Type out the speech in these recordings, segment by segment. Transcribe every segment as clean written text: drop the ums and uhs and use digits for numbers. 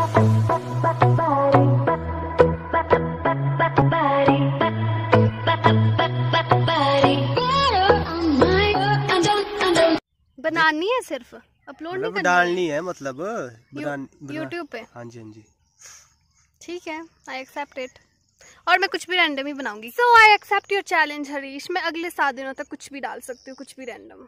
बनानी है सिर्फ, अपलोड नहीं करनी, डालनी है मतलब यूट्यूब पे। हाँ जी हाँ जी ठीक है, आई एक्सेप्ट इट। और मैं कुछ भी रैंडम ही बनाऊंगी। So I accept your challenge Harish. मैं अगले 7 दिनों तक कुछ भी डाल सकती हूँ, कुछ भी रैंडम।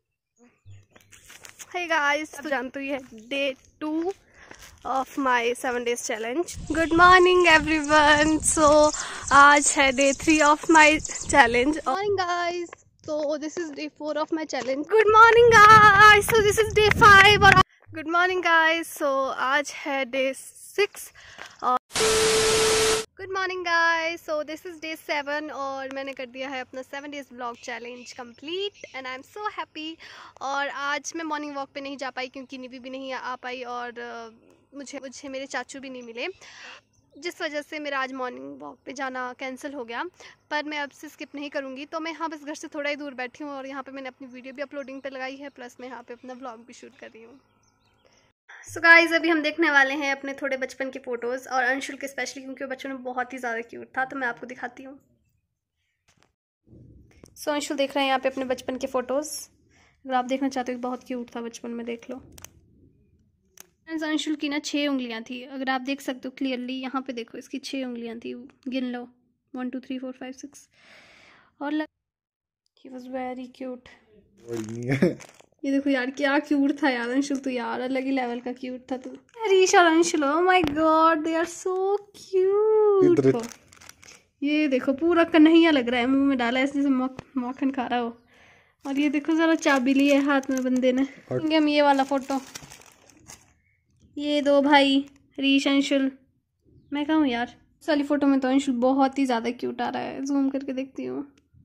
हे गाइस, तो जानते हो ये day 2 of my 7 days challenge. Good morning everyone. So आज है day 3 of my challenge. Morning guys. So this is day 4 of my challenge. Good morning guys. So this is day 5 और good morning guys. So आज है day 6 और good morning guys. So this is day 7 और मैंने कर दिया है अपना 7 days vlog challenge complete and I'm so happy। और आज मैं मॉर्निंग वॉक पे नहीं जा पाई क्योंकि निवी भी नहीं आ पाई और मुझे मेरे चाचू भी नहीं मिले, जिस वजह से मेरा आज मॉर्निंग वॉक पे जाना कैंसिल हो गया। पर मैं अब से स्किप नहीं करूँगी। तो मैं यहाँ बस घर से थोड़ा ही दूर बैठी हूँ और यहाँ पे मैंने अपनी वीडियो भी अपलोडिंग पे लगाई है, प्लस मैं यहाँ पे अपना व्लॉग भी शूट कर रही हूँ। सो गाइस, अभी हम देखने वाले हैं अपने थोड़े बचपन के फ़ोटोज़ और अंशुल के स्पेशली, क्योंकि वो बचपन में बहुत ही ज़्यादा क्यूट था। तो मैं आपको दिखाती हूँ। सो अंशुल देख रहे हैं यहाँ पे अपने बचपन के फ़ोटोज़। अगर आप देखना चाहते हो, बहुत क्यूट था बचपन में, देख लो। अंशुल की ना 6 उंगलियां थी, अगर आप देख सकते हो क्लियरली। यहाँ पे देखो, इसकी 6 उंगलियां थी, गिन लो 1 2 3 4 5 6। और ही वाज वेरी क्यूट। ये देखो यार, क्या क्यूट था यार अंशुल, तो यार अलग ही लेवल का क्यूट था तू। हरीश और Anshul, oh my God, they are so cute. ये देखो पूरा कन्हैया लग रहा है, मुंह में डाला ऐसे जैसे मक्खन खा रहा हो। और ये देखो जरा चाबी ली है हाथ में बंदे ने। हम ये वाला फोटो, ये 2 भाई हरीश अंशुल। मैं कहूँ यार, इस वाली फोटो में तो अंशुल बहुत ही ज़्यादा क्यूट आ रहा है। जूम करके देखती हूँ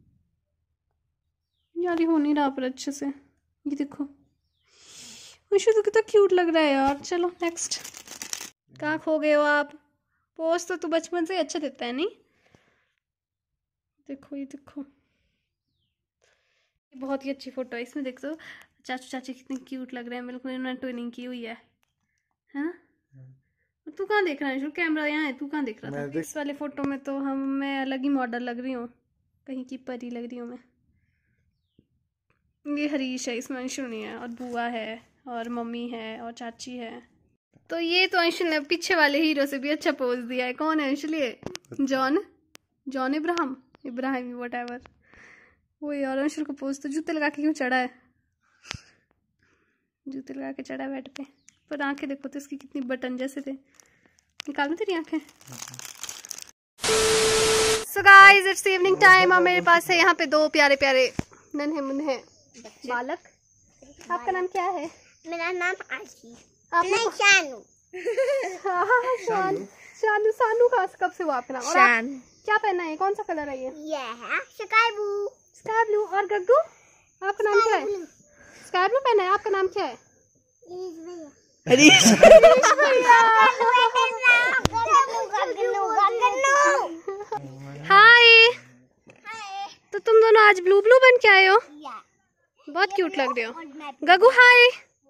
यार, ये हो नहीं रहा पर अच्छे से। ये देखो अंशुल तो कितना क्यूट लग रहा है यार। चलो नेक्स्ट। कहाँ खो गए हो आप? पोज तो तू बचपन से ही अच्छा देता है नहीं? देखो ये देखो, ये बहुत ही अच्छी फोटो है। इसमें देखो चाचू चाची कितने क्यूट लग रहे हैं, बिल्कुल इन्होंने ट्विनिंग की हुई है ना? तू कहाँ देख रहा है? कैमरा यहाँ है, तू कहाँ देख रहा था? इस वाले फोटो में तो मैं अलग ही मॉडल लग रही हूँ, कहीं की परी लग रही हूँ मैं। ये हरीश है, इसमें अंशुल नहीं है, और बुआ है और मम्मी है और चाची है। तो ये तो अंशुल ने पीछे वाले हीरो से भी अच्छा पोज दिया है। कौन है अंशुल? ये जॉन इब्राहिम व्हाटएवर। वो यार अंशुल को पोज तो जूते लगा के क्यों चढ़ा है? जूते लगा के चढ़ा है बेड पे। पर आंखें देखो तो इसकी कितनी बटन जैसे थे। निकाल में तेरी आंखें। So guys, it's evening time और मेरे पास है यहाँ पे 2 प्यारे प्यारे नन्हे मुन्हे बालक। आपका नाम क्या है? मेरा नाम आशी। शानू। शानू। शानू का कब से हुआ आपका नाम? और क्या पहना है? कौन सा कलर है ये? है स्काई ब्लू। Sky blue. और गग्गू, आपका नाम क्या है? स्काई ब्लू पहना है। आपका नाम क्या है? हरीश भैया। हाय। तो तुम दोनों आज ब्लू बन के आए हो, बहुत क्यूट लग रहे हो। गगू हाय।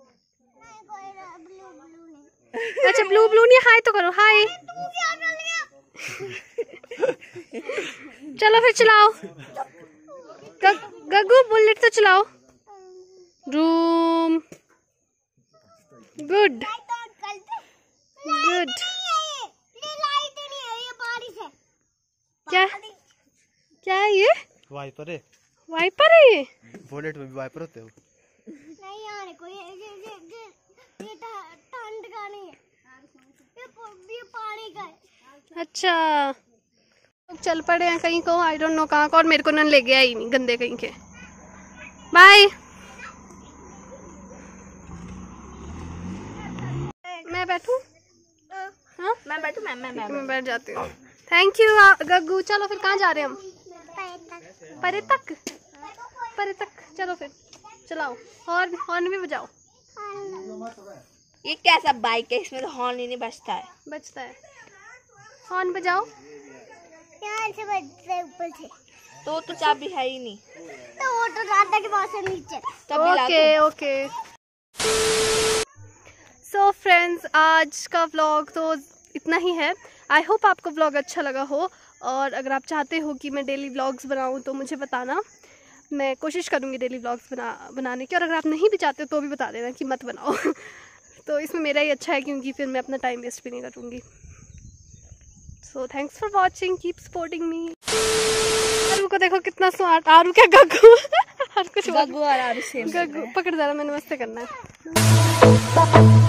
अच्छा ब्लू नहीं, हाय तो करो, हाय। चलो फिर चलाओ। गगू बुलेट तो चलाओ। Room good. क्या है ये? वाइपर है। वाइपर है ये? बुलेट में भी वाइपर होते हो? नहीं यार, कोई ये ठंड का नहीं है, ये पानी का है। अच्छा, चल पड़े हैं कहीं को, आई डोंट नो कहाँ को, और मेरे को न ले गया ही नहीं, गंदे कहीं के। बाय। मैं बैठूं? हाँ मैं बैठूं? मैं बैठ जाती हूँ। Thank you Gaggu. चलो फिर कहाँ जा रहे हैं हम? परे तक। चलो फिर चलाओ, हॉर्न भी बजाओ। ये कैसा बाइक है, इसमें तो हॉर्न ही नहीं बजता है। हॉर्न बजाओ। यहाँ से बजता है ऊपर से। तो चाबी है ही नहीं, तो वो तो रास्ता के पास से नीचे। ओके। सो फ्रेंड्स, आज का व्लॉग तो इतना ही है। आई होप आपको व्लॉग अच्छा लगा हो, और अगर आप चाहते हो कि मैं डेली व्लॉग्स बनाऊँ तो मुझे बताना, मैं कोशिश करूँगी डेली व्लॉग्स बनाने की। और अगर आप नहीं भी चाहते तो भी बता देना कि मत बनाओ तो इसमें मेरा ही अच्छा है, क्योंकि फिर मैं अपना टाइम वेस्ट भी नहीं करूँगी। So thanks for watching, keep supporting me. Aaru को देखो कितना स्मार्ट, आरू क्या गग्गू और कुछ गग्गू और आरू सेम गग्गू पकड़, जरा मैंने नमस्ते करना है।